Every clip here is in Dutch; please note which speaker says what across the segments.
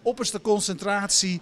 Speaker 1: opperste concentratie.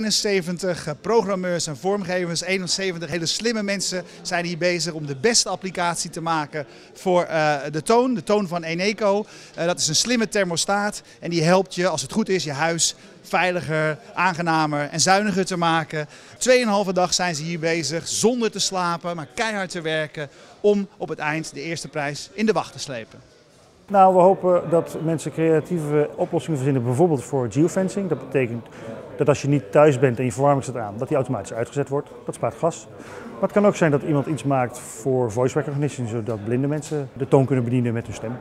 Speaker 1: 71 programmeurs en vormgevers, 71 hele slimme mensen zijn hier bezig om de beste applicatie te maken voor de toon van Eneco. Dat is een slimme thermostaat en die helpt je, als het goed is, je huis veiliger, aangenamer en zuiniger te maken. 2,5 dag zijn ze hier bezig, zonder te slapen, maar keihard te werken om op het eind de eerste prijs in de wacht te slepen.
Speaker 2: Nou, we hopen dat mensen creatieve oplossingen verzinnen, bijvoorbeeld voor geofencing. Dat betekent dat als je niet thuis bent en je verwarming staat aan, dat die automatisch uitgezet wordt. Dat spaart gas. Maar het kan ook zijn dat iemand iets maakt voor voice recognition, zodat blinde mensen de toon kunnen bedienen met hun stem.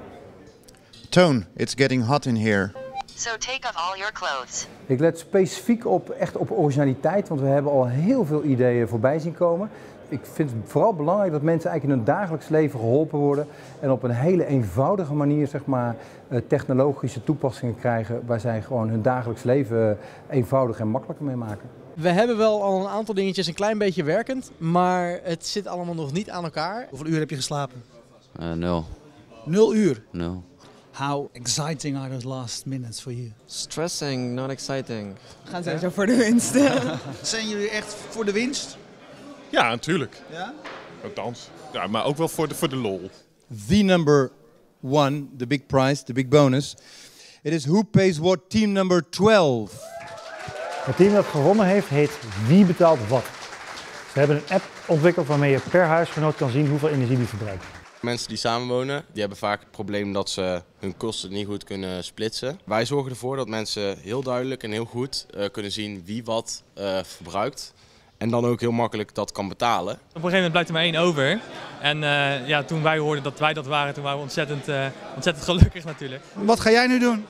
Speaker 3: Tone, it's getting hot in here.
Speaker 4: So take off all your clothes.
Speaker 5: Ik let specifiek echt op originaliteit, want we hebben al heel veel ideeën voorbij zien komen. Ik vind het vooral belangrijk dat mensen eigenlijk in hun dagelijks leven geholpen worden en op een hele eenvoudige manier, zeg maar, technologische toepassingen krijgen waar zij gewoon hun dagelijks leven eenvoudig en makkelijker mee maken.
Speaker 6: We hebben wel al een aantal dingetjes een klein beetje werkend, maar het zit allemaal nog niet aan elkaar.
Speaker 1: Hoeveel uur heb je geslapen?
Speaker 7: 0.
Speaker 1: 0 uur?
Speaker 7: 0.
Speaker 1: How exciting are those last minutes for you?
Speaker 7: Stressing, not exciting.
Speaker 8: We gaan sowieso voor de winst.
Speaker 1: Zijn jullie echt voor de winst?
Speaker 9: Ja, natuurlijk.
Speaker 1: Ja?
Speaker 9: Althans. Ja, maar ook wel voor de lol.
Speaker 10: The number 1, the big prize, the big bonus. It is Who Pays What team number 12.
Speaker 2: Het team dat gewonnen heeft, heet Wie betaalt wat. Ze hebben een app ontwikkeld waarmee je per huisgenoot kan zien hoeveel energie die verbruikt.
Speaker 11: Mensen die samenwonen, die hebben vaak het probleem dat ze hun kosten niet goed kunnen splitsen. Wij zorgen ervoor dat mensen heel duidelijk en heel goed kunnen zien wie wat verbruikt. En dan ook heel makkelijk dat kan betalen.
Speaker 12: Op een gegeven moment blijft er maar 1 over. En ja, toen wij hoorden dat wij dat waren, toen waren we ontzettend gelukkig natuurlijk.
Speaker 1: Wat ga jij nu doen?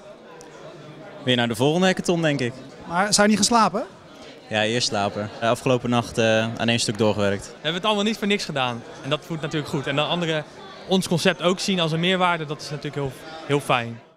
Speaker 13: Weer naar de volgende hackathon, denk ik.
Speaker 1: Maar zou je niet geslapen?
Speaker 13: Ja, eerst slapen. Afgelopen nacht aan 1 stuk doorgewerkt.
Speaker 12: We hebben het allemaal niet voor niks gedaan. En dat voelt natuurlijk goed. En dan anderen ons concept ook zien als een meerwaarde, dat is natuurlijk heel fijn.